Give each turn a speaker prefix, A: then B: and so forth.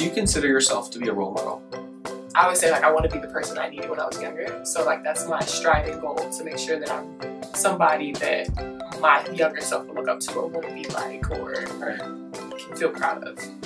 A: Do you consider yourself to be a role model?
B: I would say, like, I want to be the person I needed when I was younger. So, like, that's my striving goal, to make sure that I'm somebody that my younger self will look up to or want to be like, or can feel proud of.